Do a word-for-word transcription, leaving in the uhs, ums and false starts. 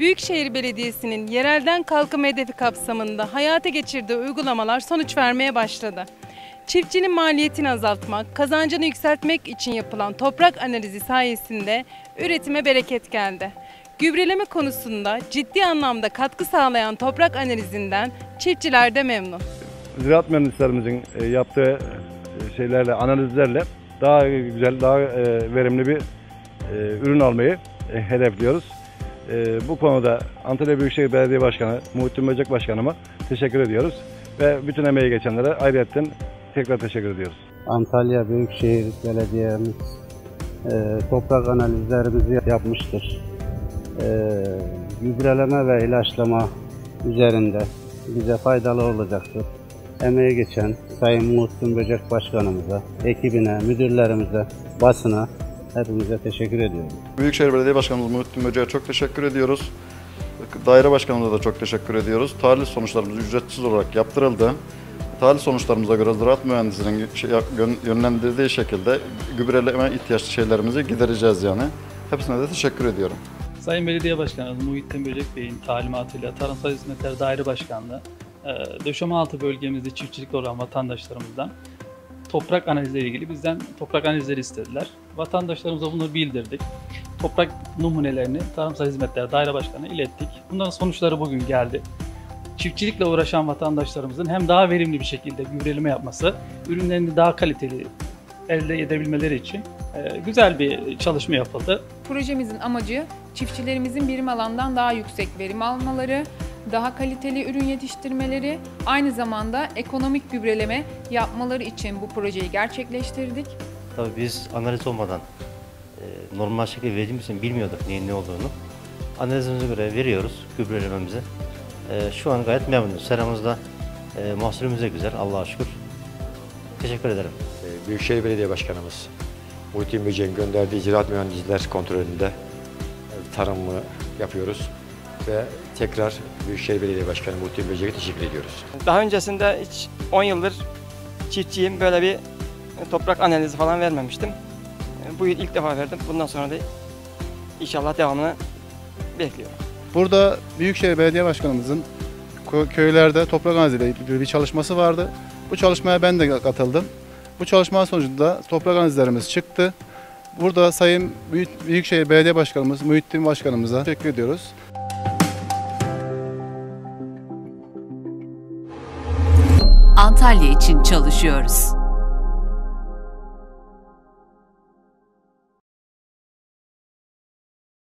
Büyükşehir Belediyesi'nin yerelden kalkınma hedefi kapsamında hayata geçirdiği uygulamalar sonuç vermeye başladı. Çiftçinin maliyetini azaltmak, kazancını yükseltmek için yapılan toprak analizi sayesinde üretime bereket geldi. Gübreleme konusunda ciddi anlamda katkı sağlayan toprak analizinden çiftçiler de memnun. Ziraat mühendislerimizin yaptığı şeylerle, analizlerle daha güzel, daha verimli bir ürün almayı hedefliyoruz. Bu konuda Antalya Büyükşehir Belediye Başkanı Muhittin Böcek Başkanıma teşekkür ediyoruz ve bütün emeği geçenlere ayrıca tekrar teşekkür ediyoruz. Antalya Büyükşehir Belediye'miz e, toprak analizlerimizi yapmıştır. E, gübreleme ve ilaçlama üzerinde bize faydalı olacaktır. Emeği geçen Sayın Muhittin Böcek Başkanımıza, ekibine, müdürlerimize, basına hepinize teşekkür ediyorum. Büyükşehir Belediye Başkanımız Muhittin Böcek'e çok teşekkür ediyoruz. Daire Başkanımıza da çok teşekkür ediyoruz. Tahlil sonuçlarımız ücretsiz olarak yaptırıldı. Tahlil sonuçlarımıza göre ziraat mühendisinin yönlendirdiği şekilde gübreleme ihtiyaçlı şeylerimizi gidereceğiz yani. Hepsine de teşekkür ediyorum. Sayın Belediye Başkanımız Muhittin Böcek Bey'in talimatıyla Tarımsal Hizmetler Daire Başkanlığı, Döşemealtı bölgemizde çiftçilikle olan vatandaşlarımızdan toprak analizleri ilgili bizden toprak analizleri istediler. Vatandaşlarımıza bunu bildirdik. Toprak numunelerini Tarımsal Hizmetler Daire Başkanı'na ilettik. Bunların sonuçları bugün geldi. Çiftçilikle uğraşan vatandaşlarımızın hem daha verimli bir şekilde gübreleme yapması, ürünlerini daha kaliteli elde edebilmeleri için güzel bir çalışma yapıldı. Projemizin amacı çiftçilerimizin birim alandan daha yüksek verim almaları, daha kaliteli ürün yetiştirmeleri, aynı zamanda ekonomik gübreleme yapmaları için bu projeyi gerçekleştirdik. Tabii biz analiz olmadan e, normal şekilde verdiğimiz bilmiyorduk neyin ne olduğunu. Analizimize göre veriyoruz gübrelememizi. E, şu an gayet memnunuz. Seramızda e, mahsulümüz de güzel, Allah'a şükür. Teşekkür ederim. E, Büyükşehir Belediye Başkanımız Muhittin Böcek'in gönderdiği ziraat mühendisler kontrolünde e, tarımı yapıyoruz. Ve tekrar Büyükşehir Belediye Başkanı Muhittin Böcek'e teşekkür ediyoruz. Daha öncesinde hiç on yıldır çiftçiyim, böyle bir toprak analizi falan vermemiştim. Bu yıl ilk defa verdim. Bundan sonra da inşallah devamını bekliyorum. Burada Büyükşehir Belediye Başkanımızın köylerde toprak analiziyle ilgili bir çalışması vardı. Bu çalışmaya ben de katıldım. Bu çalışma sonucunda toprak analizlerimiz çıktı. Burada Sayın Büyükşehir Belediye Başkanımız Muhittin Başkanımıza teşekkür ediyoruz. Antalya için çalışıyoruz.